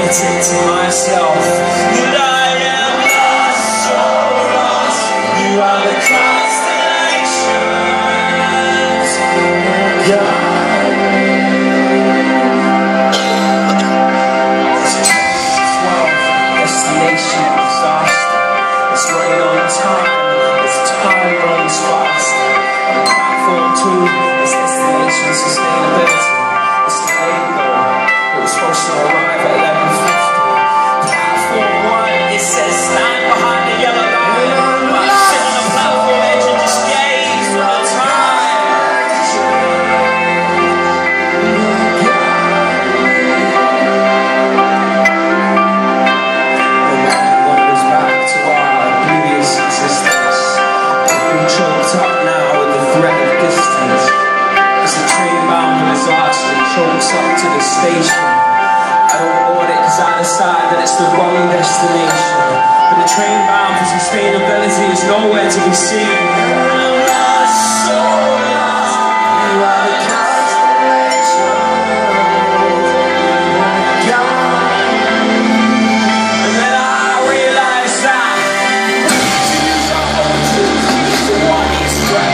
admit it to myself that I am lost, so lost. You are the constellations. Destination disaster. It's running on time. It's time runs fast. Platform 2 is destination sustainability. It's delayed though. It was supposed to arrive at 11:50. Platform 1, it says stand behind the yellow line. But I sit on the platform edge and just gaze all the time. The mind wanders back to our previous existence. I've been choked up now with the threat of distance. It's the train bound for disaster, chokes up to the station. I don't board it cause I decide that it's the wrong destination. But the train bound for sustainability is nowhere to be seen. I'm lost, so lost. You are the constellation. And then I realize that to use our own tools, we need to walk each way.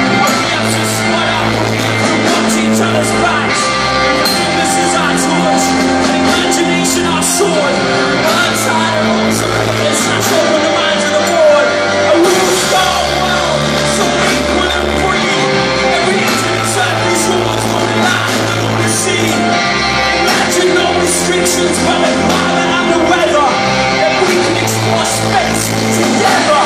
We have to split up and watch each other's backs. This is our torch, and imagination our sword. I'm tired of all this control in the minds of the board. And we will start well, so equal and free. Every inch of inside these walls will be live and on the sea. Imagine no restrictions, but the climate and the weather. If we can explore space together.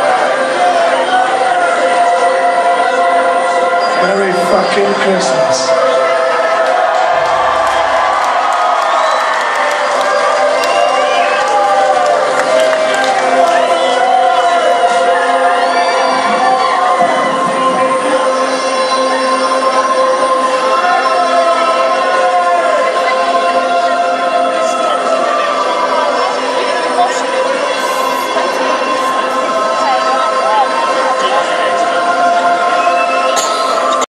Merry fucking Christmas.